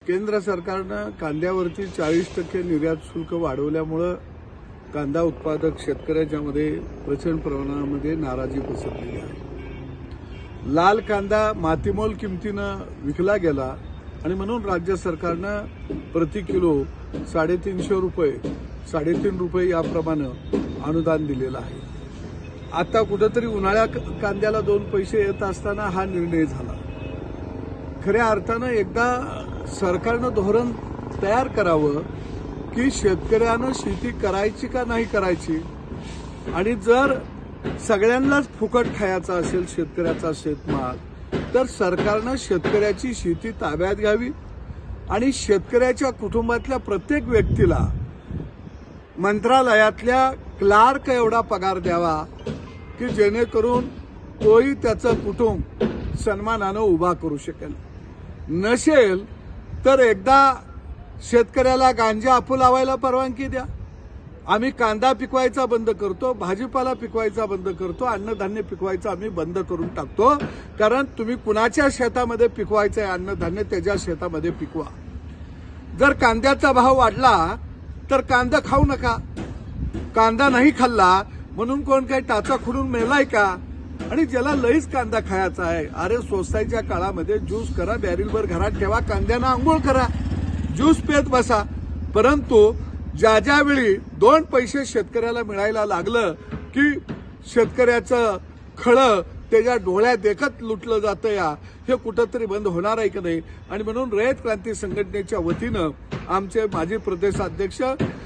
केंद्र सरकारनं कांद्यावरती 40% निर्यात शुल्क वाढवल्यामुळे कांदा उत्पादक शेतकऱ्यांच्यामध्ये प्रचंड प्रमाणामध्ये नाराजी पसरलेली आहे। लाल कांदा मातीमोल किमतीनं विकला गेला आणि म्हणून राज्य सरकारनं प्रति किलो 350 रुपये 3.5 रुपये याप्रमाणे अनुदान दिलेलं आहे। आता कुठेतरी उन्हाळ्या कांद्याला 2 पैसे येत असताना हा निर्णय झाला। खऱ्या अर्थानं एकदा सरकारनं धोरण तयार करावं की शेतकऱ्यानं शेती करायची का नाही करायची, आणि जर सगळ्यांनाच फुकट खायचा असेल शेतकऱ्याचा शेतमाल तर सरकारनं शेतकऱ्याची शेती ताब्यात घ्यावी आणि शेतकऱ्याच्या कुटुंबातल्या प्रत्येक व्यक्तीला मंत्रालयातल्या क्लार्क एवढा पगार द्यावा की जेणेकरून तोही त्याचं कुटुंब सन्मानानं उभा करू शकेल। नसेल तर एकदा शेतकऱ्याला गांजा आपू लावायला परवानगी द्या। आम्ही कांदा पिकवायचा बंद करतो, भाजीपाला पिकवायचा बंद करतो, अन्नधान्य पिकवायचं आम्ही बंद करून टाकतो। कारण तुम्ही कुणाच्या शेतामध्ये पिकवायचंय अन्नधान्य त्याच्या शेतामध्ये पिकवा। जर कांद्याचा भाव वाढला तर कांदा खाऊ नका। कांदा नाही खाल्ला म्हणून कोण काही टाचा खुडून मेलाय का? आणि ज्याला लईच कांदा खायचा आहे, अरे स्वस्ताईच्या काळामध्ये ज्यूस करा, बॅरिलभर घरात ठेवा, कांद्यानं आंघोळ करा, ज्यूस पेत बसा। परंतु ज्या वेळी 2 पैसे शेतकऱ्याला मिळायला लागलं की शेतकऱ्याचं खळं त्याच्या डोळ्यात देखत लुटलं जातं या, हे कुठंतरी बंद होणार आहे की नाही। आणि म्हणून रयत क्रांती संघटनेच्या वतीनं आमचे माजी प्रदेशाध्यक्ष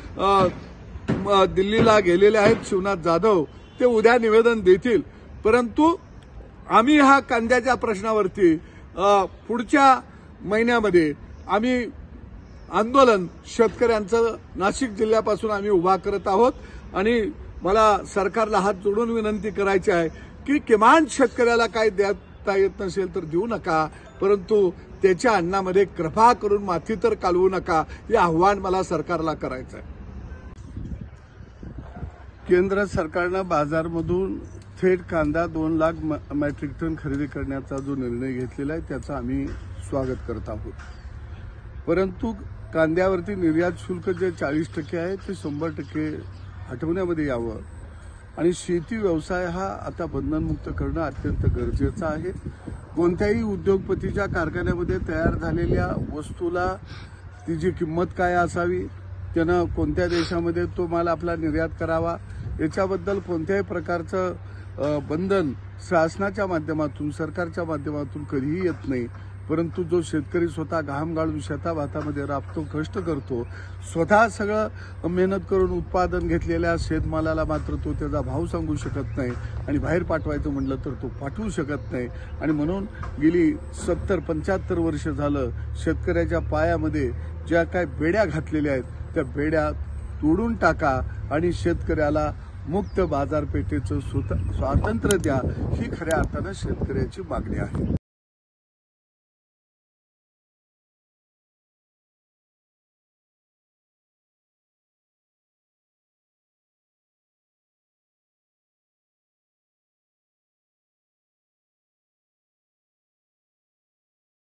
दिल्लीला गेलेले आहेत शिवनाथ जाधव, ते उद्या निवेदन देतील। परंतु आम्ही हा कांद्याच्या प्रश्नावरती पुढच्या महिन्यामध्ये आम्ही आंदोलन शेतकऱ्यांचं नाशिक जिल्ह्यापासून आम्ही उभा करत आहोत। आणि मला सरकारला हात जोडून विनंती करायची आहे की किमान शेतकऱ्याला काय देता येत नसेल तर देऊ नका, परंतु त्याच्या अन्नामध्ये कृपा करून माती तर कालवू नका, हे आव्हान मला सरकारला करायचं आहे। केंद्र सरकारनं बाजारमधून थेट कांदा 2 लाख मेट्रिक टन खरेदी करण्याचा जो निर्णय घेतलेला आहे त्याचं आम्ही स्वागत करत आहोत। परंतु कांद्यावरती निर्यात शुल्क जे 40% आहे ते 100% हटवण्यामध्ये यावं आणि शेती व्यवसाय हा आता बंधनमुक्त करणं अत्यंत गरजेचं आहे। कोणत्याही उद्योगपतीच्या कारखान्यामध्ये तयार झालेल्या वस्तूला तिची किंमत काय असावी, त्यानं कोणत्या देशामध्ये तो माल आपला निर्यात करावा, याच्याबद्दल कोणत्याही प्रकारचं बंधन शासनाच्या माध्यमातून सरकारच्या माध्यमातून कधीही येत नाही। परंतु जो शेतकरी स्वतः घाम गाळून शेताभातामध्ये राबतो, कष्ट करतो, स्वतः सगळं मेहनत करून उत्पादन घेतलेल्या शेतमालाला मात्र तो त्याचा भाव सांगू शकत नाही आणि बाहेर पाठवायचं म्हटलं तर तो पाठवू शकत नाही। आणि म्हणून गेली 70-75 वर्ष झालं शेतकऱ्याच्या पायामध्ये ज्या काय बेड्या घातलेल्या आहेत त्या बेड्या तोडून टाका आणि शेतकऱ्याला मुक्त बाजारपेठेचं स्वातंत्र्य द्या, ही खऱ्या अर्थानं शेतकऱ्याची मागणी आहे।